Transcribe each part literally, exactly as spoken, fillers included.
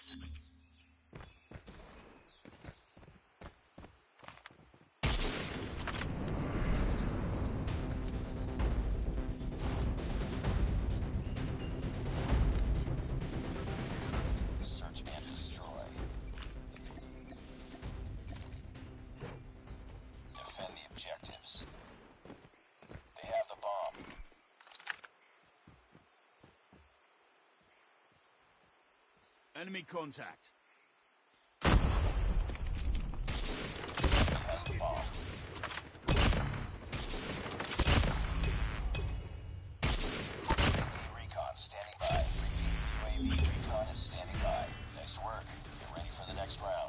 Search and destroy. Defend the objectives. They have the bomb. Enemy contact. He has the bomb. U A V recon standing by. Repeat, U A V recon is standing by. Nice work. Get ready for the next round.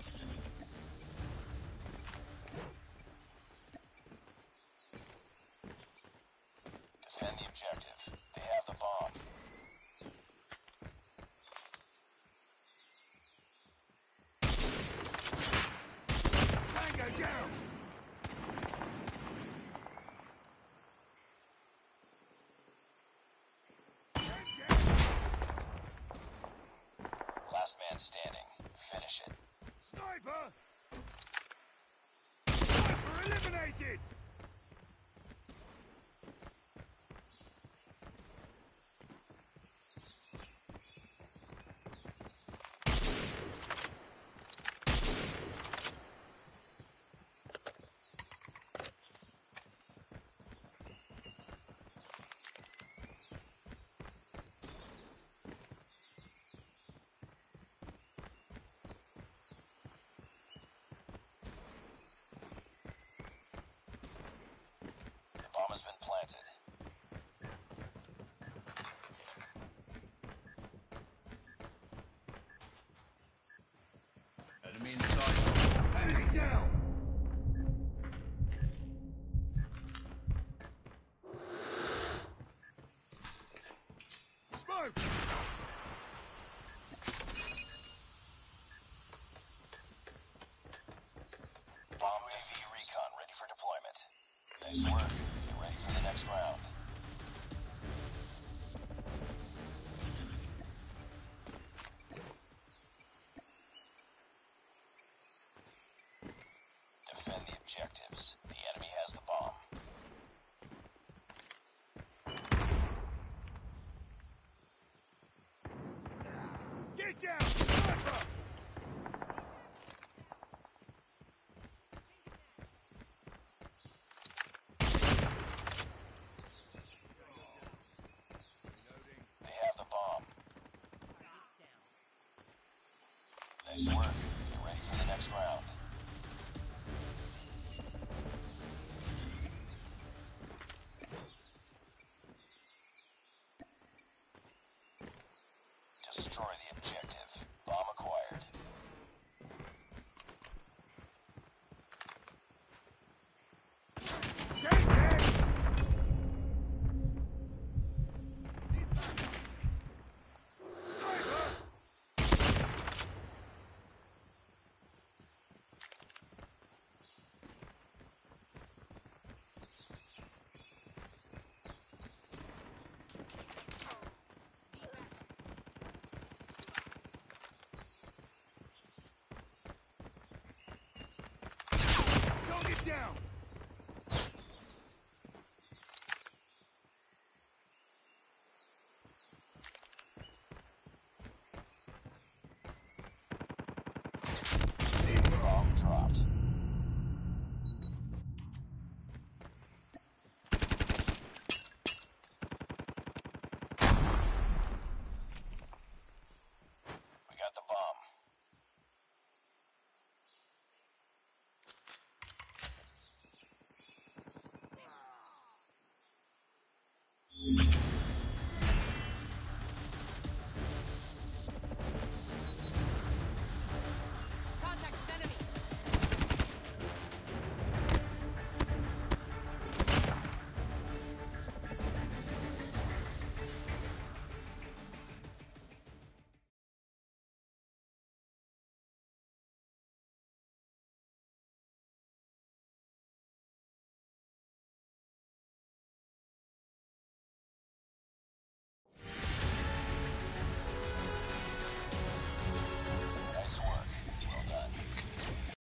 Defend the objective. They have the bomb. Tango down! Last man standing. Finish it. Sniper! Sniper eliminated! Bomb has been planted. Enemy inside. Enemy down! Smoke! Bomb U A V recon ready for deployment. Nice work. Get ready for the next round. Defend the objectives. The enemy has the bomb. Get down! Sniper! They have the bomb. Nice work. Get ready for the next round. Destroy the objective. Bomb acquired. Take it! Sniper! Target down! Bomb dropped. We got the bomb.